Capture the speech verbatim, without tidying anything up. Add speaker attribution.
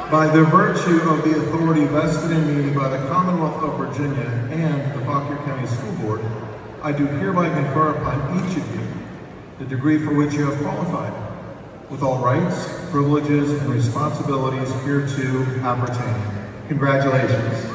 Speaker 1: By the virtue of the authority vested in me by the Commonwealth of Virginia and the Fauquier County School Board, I do hereby confer upon each of you the degree for which you have qualified, with all rights, privileges, and responsibilities hereto appertaining. Congratulations.